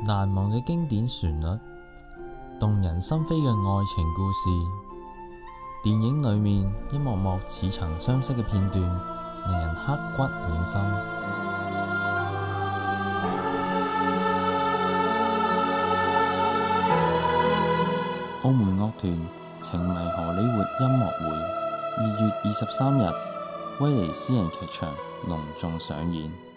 難忘嘅經典旋律，動人心扉嘅愛情故事，電影裏面一幕幕似曾相識嘅片段，令人刻骨銘心。澳門樂團情迷荷里活音樂會2月23日，威尼斯人劇場隆重上演。